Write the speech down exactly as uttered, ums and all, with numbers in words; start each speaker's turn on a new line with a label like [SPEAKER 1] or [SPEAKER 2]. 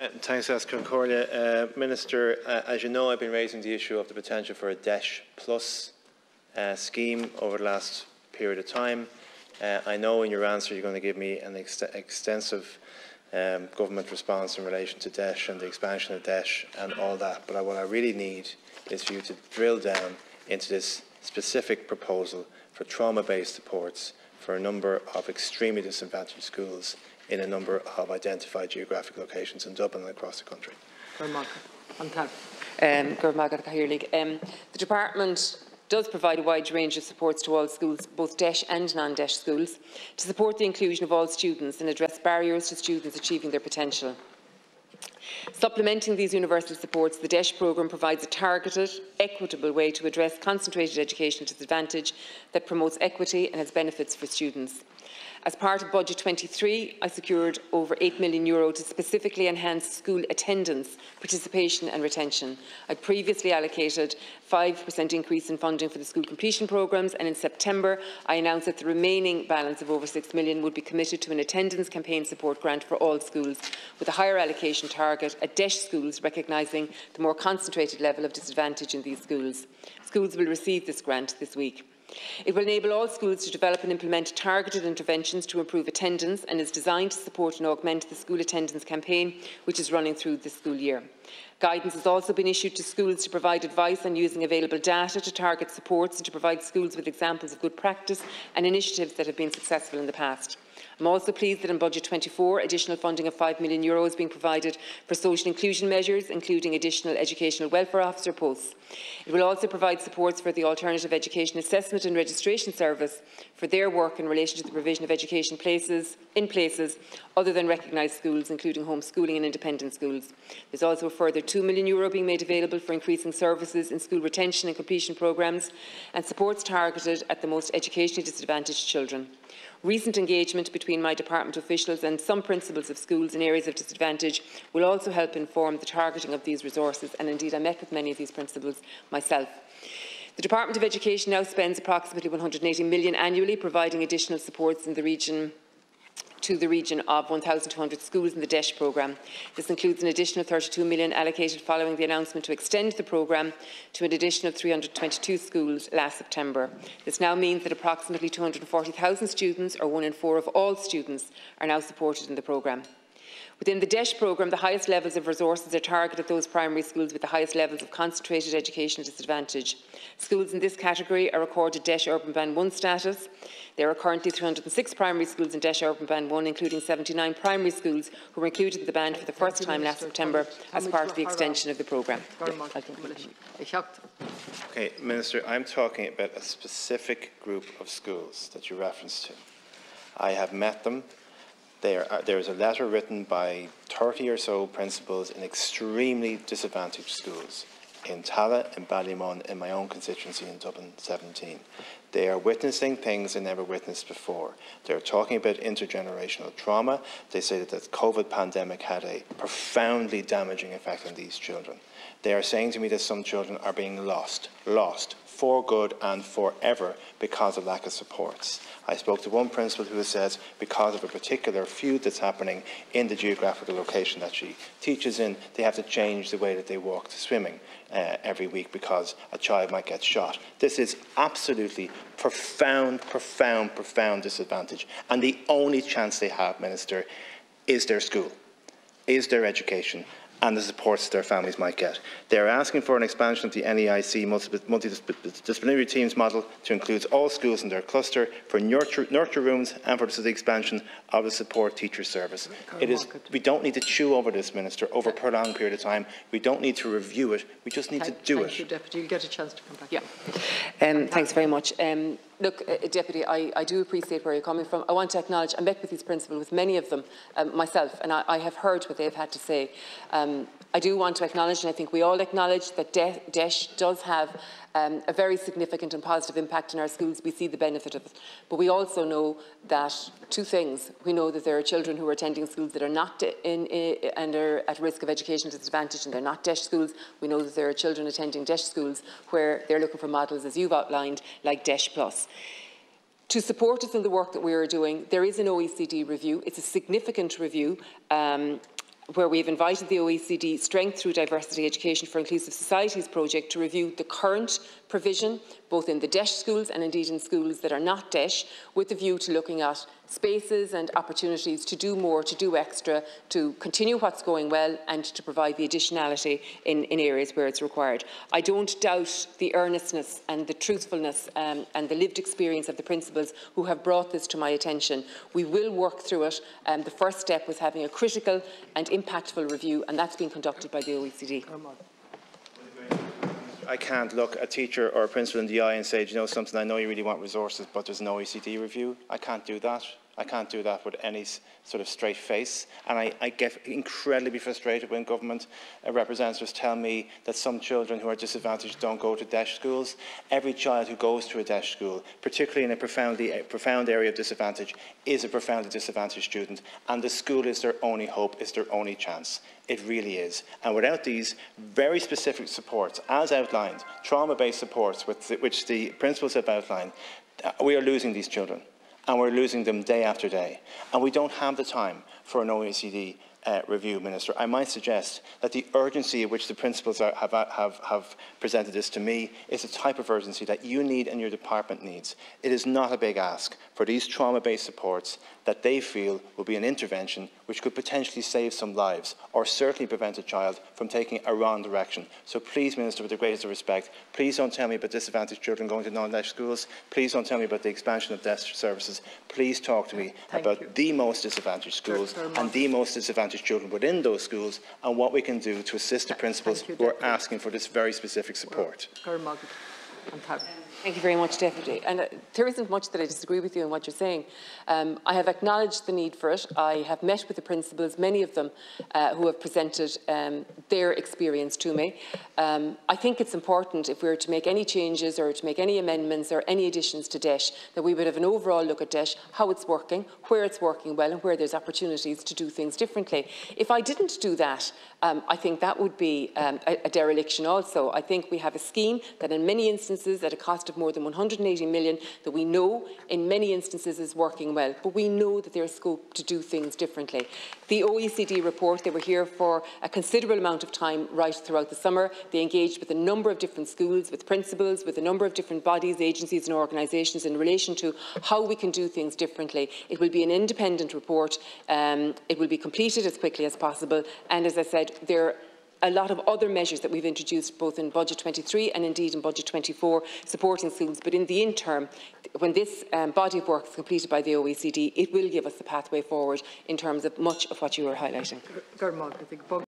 [SPEAKER 1] Uh, thanks, Concordia. Uh, Minister, uh, as you know, I've been raising the issue of the potential for a DESH Plus uh, scheme over the last period of time. Uh, I know in your answer you're going to give me an ex extensive um, government response in relation to DESH and the expansion of DESH and all that, but I, what I really need is for you to drill down into this specific proposal for trauma-based supports for a number of extremely disadvantaged schools in a number of identified geographic locations in Dublin and across the country.
[SPEAKER 2] Um, um, the Department does provide a wide range of supports to all schools, both DESH and non-DESH schools, to support the inclusion of all students and address barriers to students achieving their potential. Supplementing these universal supports, the DESH programme provides a targeted, equitable way to address concentrated educational disadvantage that promotes equity and has benefits for students. As part of Budget twenty-three, I secured over eight million euro to specifically enhance school attendance, participation and retention. I previously allocated a five percent increase in funding for the school completion programmes, and in September I announced that the remaining balance of over six million would be committed to an attendance campaign support grant for all schools, with a higher allocation target at DESH schools, recognising the more concentrated level of disadvantage in these schools. Schools will receive this grant this week. It will enable all schools to develop and implement targeted interventions to improve attendance and is designed to support and augment the school attendance campaign, which is running through this school year. Guidance has also been issued to schools to provide advice on using available data to target supports and to provide schools with examples of good practice and initiatives that have been successful in the past. I am also pleased that in Budget twenty-four, additional funding of five million euro is being provided for social inclusion measures, including additional educational welfare officer posts. It will also provide supports for the Alternative Education Assessment and Registration Service for their work in relation to the provision of education places in places other than recognised schools, including homeschooling and independent schools. There is also a further two million euro being made available for increasing services in school retention and completion programmes and supports targeted at the most educationally disadvantaged children. Recent engagement between my department officials and some principals of schools in areas of disadvantage will also help inform the targeting of these resources, and indeed I met with many of these principals myself. The Department of Education now spends approximately one hundred and eighty million annually providing additional supports in the region to the region of one thousand two hundred schools in the DESH programme. This includes an additional thirty-two million allocated following the announcement to extend the programme to an additional three hundred and twenty-two schools last September. This now means that approximately two hundred and forty thousand students, or one in four of all students, are now supported in the programme. Within the DESH programme, the highest levels of resources are targeted at those primary schools with the highest levels of concentrated educational disadvantage. Schools in this category are accorded DESH Urban Band one status. There are currently three hundred and six primary schools in DESH Urban Band one, including seventy-nine primary schools who were included in the band for the first time last September as part of the extension of the programme.
[SPEAKER 1] Okay, Minister, I'm talking about a specific group of schools that you referenced to. I have met them. There, are, there is a letter written by thirty or so principals in extremely disadvantaged schools in Tala, in Ballymun, in my own constituency in Dublin seventeen. They are witnessing things they never witnessed before. They're talking about intergenerational trauma. They say that the COVID pandemic had a profoundly damaging effect on these children. They are saying to me that some children are being lost, lost for good and forever because of lack of supports. I spoke to one principal who says because of a particular feud that's happening in the geographical location that she teaches in, they have to change the way that they walk to swimming uh, every week because a child might get shot. This is absolutely profound, profound, profound disadvantage. And the only chance they have, Minister, is their school, is their education, and the supports their families might get. They are asking for an expansion of the N E I C multidisciplinary teams model to include all schools in their cluster for nurture, nurture rooms and for the expansion of the support teacher service. It is, we don't need to chew over this, Minister, over a prolonged period of time. We don't need to review it. We just need
[SPEAKER 3] thank,
[SPEAKER 1] to do
[SPEAKER 3] thank
[SPEAKER 1] it.
[SPEAKER 3] You, Deputy. You'll get a chance to come back.
[SPEAKER 2] Yeah. Um, thanks very much. Um, Look, uh, Deputy, I, I do appreciate where you're coming from. I want to acknowledge, I met with these principals, with many of them um, myself, and I, I have heard what they've had to say. Um, I do want to acknowledge, and I think we all acknowledge, that DESH does have um, a very significant and positive impact in our schools. We see the benefit of it. But we also know that two things. We know that there are children who are attending schools that are not in, in and are at risk of educational disadvantage, and they're not DESH schools. We know that there are children attending DESH schools where they're looking for models, as you've outlined, like DESH Plus. To support us in the work that we are doing, there is an O E C D review. It's a significant review. Um, where we have invited the O E C D Strength Through Diversity Education for Inclusive Societies project to review the current provision, both in the D E S H schools and indeed in schools that are not D E S H, with a view to looking at spaces and opportunities to do more, to do extra, to continue what's going well and to provide the additionality in, in areas where it's required. I don't doubt the earnestness and the truthfulness um, and the lived experience of the principals who have brought this to my attention. We will work through it. Um, the first step was having a critical and impactful review, and that's been conducted by the O E C D.
[SPEAKER 1] I can't look a teacher or a principal in the eye and say, do you know something, I know you really want resources, but there's an O E C D review. I can't do that. I can't do that with any sort of straight face. And I, I get incredibly frustrated when government uh, representatives tell me that some children who are disadvantaged don't go to D E S H schools. Every child who goes to a D E S H school, particularly in a profoundly, a profound area of disadvantage, is a profoundly disadvantaged student. And the school is their only hope, is their only chance. It really is. And without these very specific supports, as outlined, trauma-based supports, with the, which the principals have outlined, uh, we are losing these children. And we're losing them day after day. And we don't have the time for an O E C D uh, review, Minister. I might suggest that the urgency at which the principals are, have, have, have presented this to me is a type of urgency that you need and your department needs. It is not a big ask for these trauma-based supports that they feel will be an intervention which could potentially save some lives or certainly prevent a child from taking a wrong direction. So please, Minister, with the greatest of respect, please don't tell me about disadvantaged children going to non-D E S H schools. Please don't tell me about the expansion of D E S H services. Please talk to me
[SPEAKER 3] Thank
[SPEAKER 1] about
[SPEAKER 3] you.
[SPEAKER 1] the most disadvantaged schools and the most disadvantaged children within those schools and what we can do to assist the principals
[SPEAKER 3] you,
[SPEAKER 1] who are
[SPEAKER 3] Deputy.
[SPEAKER 1] asking for this very specific support.
[SPEAKER 2] Thank you very much, Deputy. And uh, there isn't much that I disagree with you in what you're saying. Um, I have acknowledged the need for it. I have met with the principals, many of them uh, who have presented um, their experience to me. Um, I think it's important, if we were to make any changes or to make any amendments or any additions to D E S H, that we would have an overall look at D E S H, how it's working, where it's working well and where there's opportunities to do things differently. If I didn't do that, um, I think that would be um, a, a dereliction also. I think we have a scheme that in many instances at a cost of more than one hundred and eighty million that we know in many instances is working well, but we know that there is scope to do things differently. The O E C D report, they were here for a considerable amount of time right throughout the summer. They engaged with a number of different schools, with principals, with a number of different bodies, agencies and organisations in relation to how we can do things differently. It will be an independent report. Um, it will be completed as quickly as possible. And as I said, there are a lot of other measures that we've introduced both in Budget twenty-three and indeed in Budget twenty-four supporting schools. But in the interim, when this um, body of work is completed by the O E C D, it will give us the pathway forward in terms of much of what you were highlighting.